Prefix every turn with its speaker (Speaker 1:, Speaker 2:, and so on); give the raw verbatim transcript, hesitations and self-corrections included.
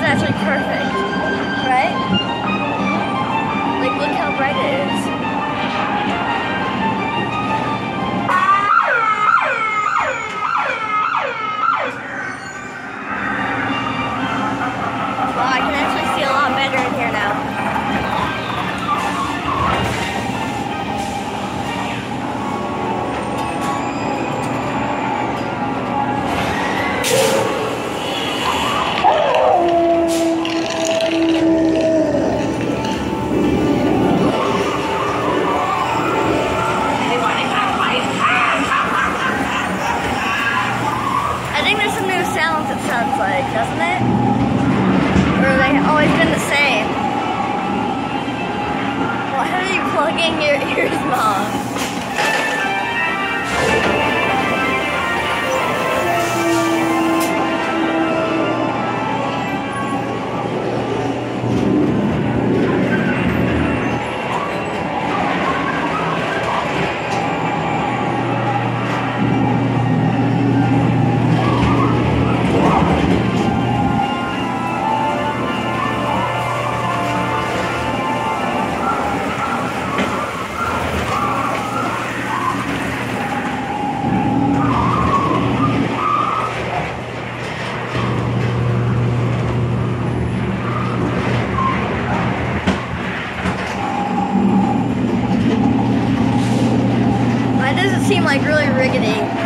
Speaker 1: actually perfect, right? Like, look how bright it is. Wow, I can actually see a lot better in here now. It sounds like, doesn't it? Or have they always been the same? Why are you plugging your ears, Mom? Seem like really rickety.